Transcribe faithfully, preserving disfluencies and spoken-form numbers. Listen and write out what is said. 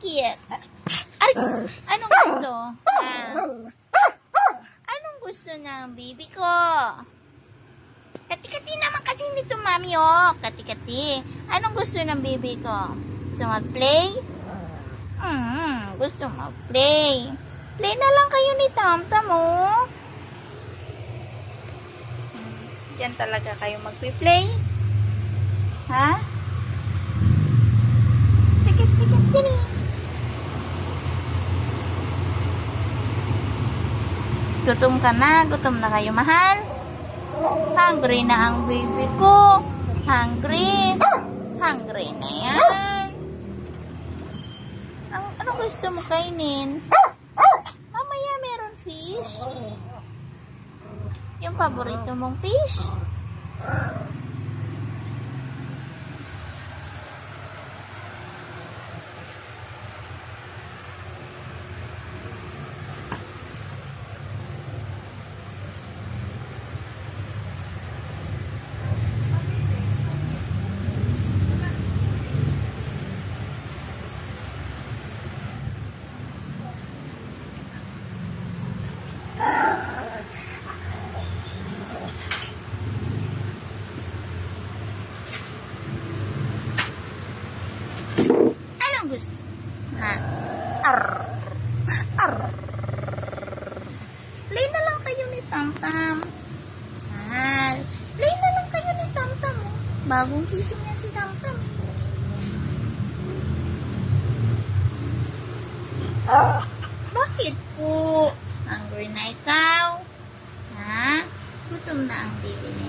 Bakit? Ay, anong gusto? Ah, anong gusto ng baby ko? Kati-kati naman kasi nito, mami, oh. Kati-kati. Anong gusto ng baby ko? Gusto mag-play? Hmm, gusto mag-play. Play na lang kayo ni Tamtam, oh. Diyan talaga kayo magpi-play? Ha? Sikip-sikip din eh. Gutom ka na? Gutom na kayo, mahal? Hungry na ang baby ko. Hungry. Hungry na yan. Ang, ano gusto mo kainin? Mamaya meron fish. Yung paborito mong fish? Anong gusto? Ha? Arr. Arr. Play na lang kayo ni Tamtam. Mahal. Play na lang kayo ni Tamtam. Oh. Bagong gising na si Tamtam. Ah. Bakit po? Hungry na ikaw? Ha? Gutom na ang baby niya.